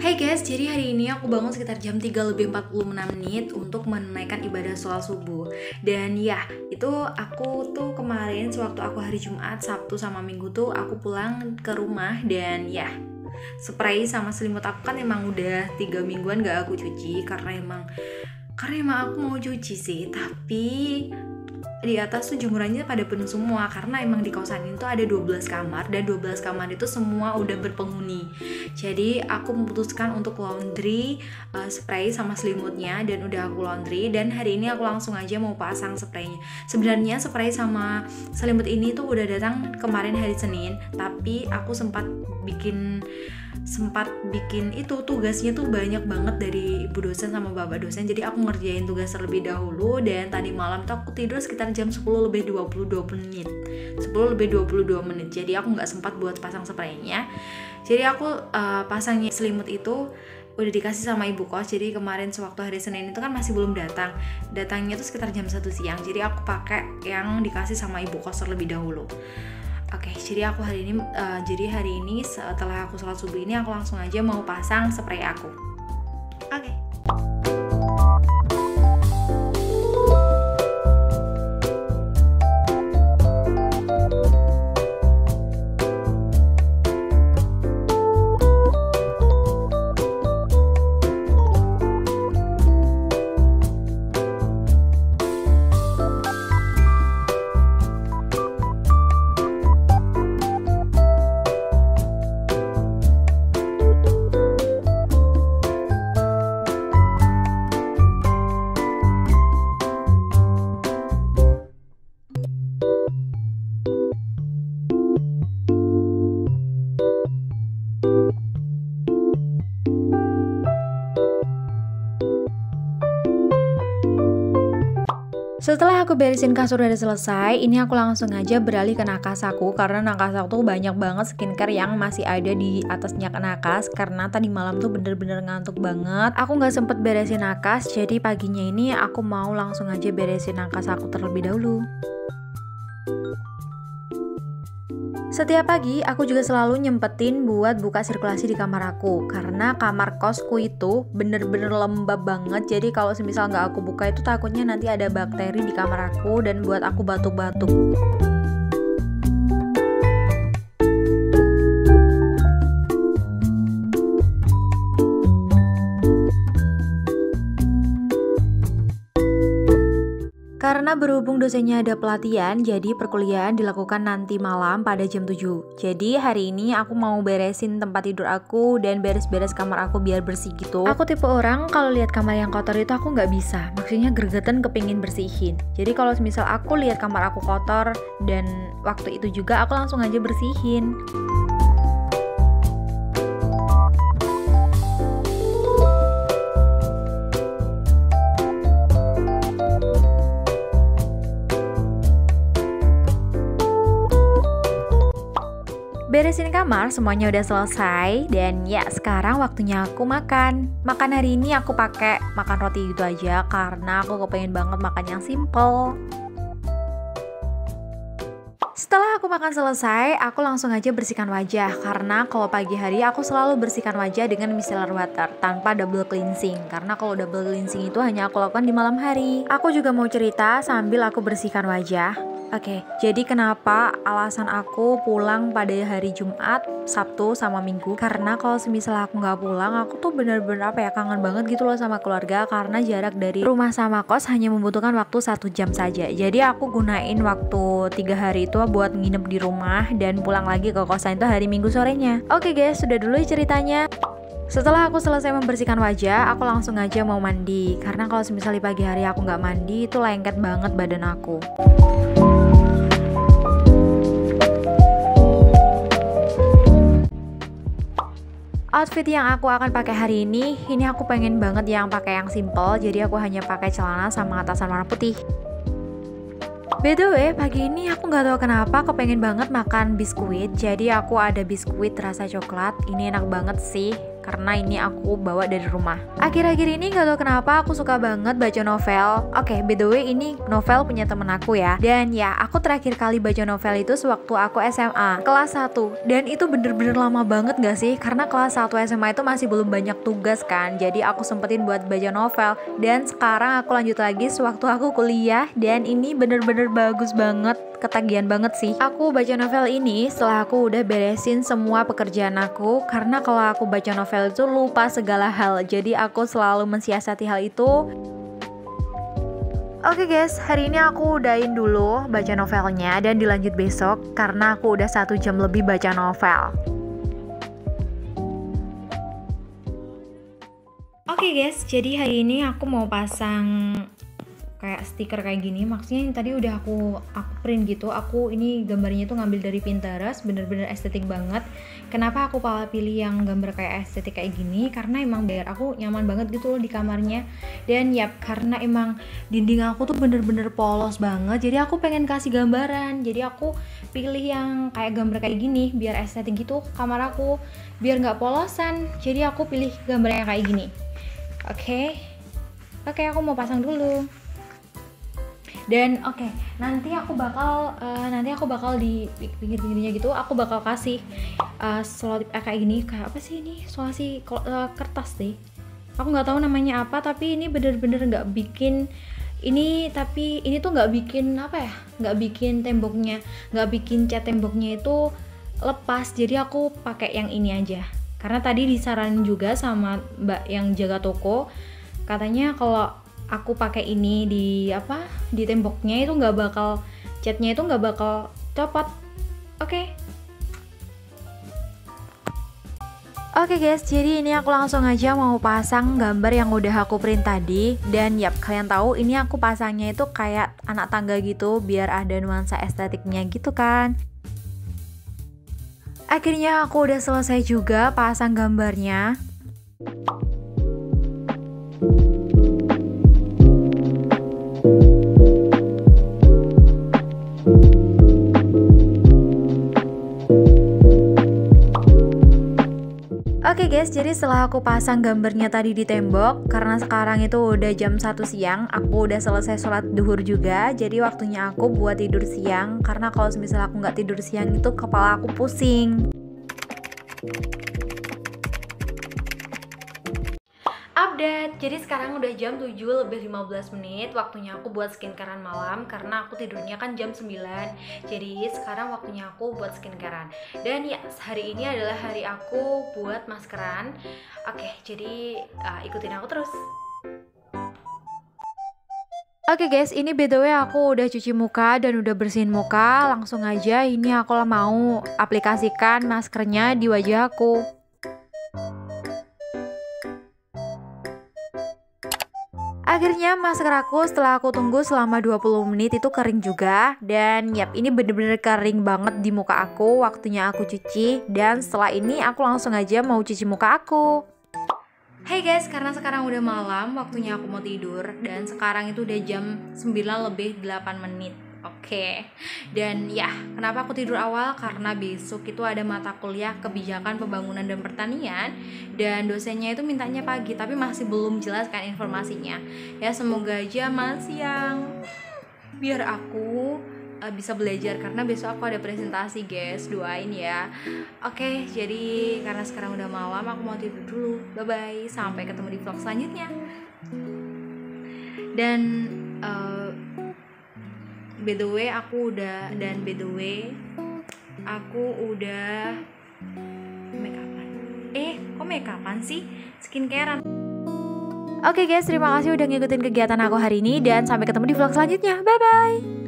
Hai guys, jadi hari ini aku bangun sekitar jam 3 lebih 46 menit untuk menunaikan ibadah sholat subuh. Dan ya, itu aku tuh kemarin sewaktu aku hari Jumat, Sabtu sama Minggu tuh aku pulang ke rumah. Dan ya, spray sama selimut aku kan emang udah 3 mingguan gak aku cuci karena emang aku mau cuci sih, tapi di atas tuh jemurannya pada penuh semua karena emang di kosan itu ada 12 kamar dan 12 kamar itu semua udah berpenghuni. Jadi aku memutuskan untuk laundry spray sama selimutnya dan udah aku laundry, dan hari ini aku langsung aja mau pasang spraynya. Sebenarnya spray sama selimut ini tuh udah datang kemarin hari Senin, tapi aku sempat bikin itu tugasnya tuh banyak banget dari ibu dosen sama bapak dosen, jadi aku ngerjain tugas terlebih dahulu. Dan tadi malam tuh aku tidur sekitar jam 10 lebih 22 menit, jadi aku nggak sempat buat pasang spraynya. Jadi aku pasangnya selimut itu udah dikasih sama ibu kos. Jadi kemarin sewaktu hari Senin itu kan masih belum datangnya tuh sekitar jam 1 siang, jadi aku pakai yang dikasih sama ibu kos terlebih dahulu. Oke, jadi hari ini setelah aku sholat subuh ini aku langsung aja mau pasang spray aku. Oke. Setelah aku beresin kasur udah selesai, ini aku langsung aja beralih ke nakas aku, karena nakas aku tuh banyak banget skincare yang masih ada di atasnya nakas, karena tadi malam tuh bener-bener ngantuk banget. Aku nggak sempet beresin nakas, jadi paginya ini aku mau langsung aja beresin nakas aku terlebih dahulu. Setiap pagi aku juga selalu nyempetin buat buka sirkulasi di kamar aku, karena kamar kosku itu bener-bener lembab banget. Jadi kalau semisal nggak aku buka itu takutnya nanti ada bakteri di kamar aku dan buat aku batuk-batuk. Karena berhubung dosennya ada pelatihan, jadi perkuliahan dilakukan nanti malam pada jam 7. Jadi hari ini aku mau beresin tempat tidur aku dan beres-beres kamar aku biar bersih gitu. Aku tipe orang kalau lihat kamar yang kotor itu aku nggak bisa, maksudnya gregetan kepingin bersihin. Jadi kalau misal aku lihat kamar aku kotor dan waktu itu juga aku langsung aja bersihin. Beresin kamar semuanya udah selesai, dan ya sekarang waktunya aku makan. Makan hari ini aku pakai makan roti gitu aja karena aku kepengen banget makan yang simple. Setelah aku makan selesai, aku langsung aja bersihkan wajah, karena kalau pagi hari aku selalu bersihkan wajah dengan micellar water tanpa double cleansing, karena kalau double cleansing itu hanya aku lakukan di malam hari. Aku juga mau cerita sambil aku bersihkan wajah. Oke, jadi kenapa alasan aku pulang pada hari Jumat, Sabtu, sama Minggu? Karena kalau semisal aku nggak pulang, aku tuh bener-bener kangen banget gitu loh sama keluarga, karena jarak dari rumah sama kos hanya membutuhkan waktu 1 jam saja. Jadi aku gunain waktu 3 hari itu buat nginep di rumah dan pulang lagi ke kosan itu hari Minggu sorenya. Oke guys, sudah dulu ceritanya. Setelah aku selesai membersihkan wajah, aku langsung aja mau mandi. Karena kalau semisal di pagi hari aku nggak mandi, itu lengket banget badan aku. Outfit yang aku akan pakai hari ini aku pengen banget yang pakai yang simple, jadi aku hanya pakai celana sama atasan warna putih. By the way, pagi ini aku nggak tahu kenapa kepengen banget makan biskuit, jadi aku ada biskuit rasa coklat. Ini enak banget sih, karena ini aku bawa dari rumah. Akhir-akhir ini gak tau kenapa aku suka banget baca novel. Oke, by the way ini novel punya temen aku ya. Dan ya, aku terakhir kali baca novel itu sewaktu aku SMA kelas 1. Dan itu bener-bener lama banget gak sih? Karena kelas 1 SMA itu masih belum banyak tugas kan. Jadi aku sempetin buat baca novel. Dan sekarang aku lanjut lagi sewaktu aku kuliah. Dan ini bener-bener bagus banget, ketagihan banget sih. Aku baca novel ini setelah aku udah beresin semua pekerjaan aku. Karena kalau aku baca novel itu lupa segala hal. Jadi aku selalu mensiasati hal itu. Oke guys, hari ini aku udahin dulu baca novelnya dan dilanjut besok karena aku udah 1 jam lebih baca novel. Oke guys, jadi hari ini aku mau pasang kayak stiker kayak gini. Maksudnya yang tadi udah aku print gitu. Aku ini gambarnya tuh ngambil dari Pinterest, bener-bener estetik banget. Kenapa aku pilih yang gambar kayak estetik kayak gini? Karena emang biar aku nyaman banget gitu loh di kamarnya. Dan yap, karena emang dinding aku tuh bener-bener polos banget. Jadi aku pengen kasih gambaran. Jadi aku pilih yang kayak gambar kayak gini biar estetik gitu kamar aku, biar nggak polosan. Jadi aku pilih gambar yang kayak gini. Oke, aku mau pasang dulu. Dan oke, nanti aku bakal di pinggir-pinggirnya gitu aku bakal kasih selotip kayak gini, kayak apa sih ini, solasi kertas deh, aku nggak tahu namanya apa, tapi ini bener-bener nggak bikin ini, tapi ini tuh nggak bikin apa ya, nggak bikin temboknya, nggak bikin cat temboknya itu lepas. Jadi aku pakai yang ini aja karena tadi disaranin juga sama mbak yang jaga toko, katanya kalau aku pakai ini di temboknya itu nggak bakal, catnya itu nggak bakal copot. Oke guys, jadi ini aku langsung aja mau pasang gambar yang udah aku print tadi. Dan yap, kalian tahu ini aku pasangnya itu kayak anak tangga gitu biar ada nuansa estetiknya gitu kan. Akhirnya aku udah selesai juga pasang gambarnya. Oke guys, jadi setelah aku pasang gambarnya tadi di tembok, karena sekarang itu udah jam 1 siang, aku udah selesai sholat duhur juga. Jadi waktunya aku buat tidur siang, karena kalau misalnya aku nggak tidur siang itu kepala aku pusing. Update, jadi sekarang udah jam 7:15, waktunya aku buat skincarean malam karena aku tidurnya kan jam 9. Jadi sekarang waktunya aku buat skincarean. Dan ya, hari ini adalah hari aku buat maskeran. Oke, jadi ikutin aku terus. Oke guys, ini by the way aku udah cuci muka dan udah bersihin muka. Langsung aja ini aku mau aplikasikan maskernya di wajah aku. Akhirnya masker aku setelah aku tunggu selama 20 menit itu kering juga. Dan yap, ini bener-bener kering banget di muka aku. Waktunya aku cuci. Dan setelah ini aku langsung aja mau cuci muka aku. Hey guys, karena sekarang udah malam, waktunya aku mau tidur. Dan sekarang itu udah jam 9:08. Oke. Dan ya, kenapa aku tidur awal? Karena besok itu ada mata kuliah kebijakan pembangunan dan pertanian. Dan dosennya itu mintanya pagi, tapi masih belum jelas kan informasinya. Ya semoga aja masih yang biar aku bisa belajar, karena besok aku ada presentasi guys, doain ya. Oke, jadi karena sekarang udah malam, aku mau tidur dulu. Bye bye, sampai ketemu di vlog selanjutnya. Dan by the way aku udah make upan. Kok make upan sih? Skincarean. Oke guys, terima kasih udah ngikutin kegiatan aku hari ini dan sampai ketemu di vlog selanjutnya. Bye bye.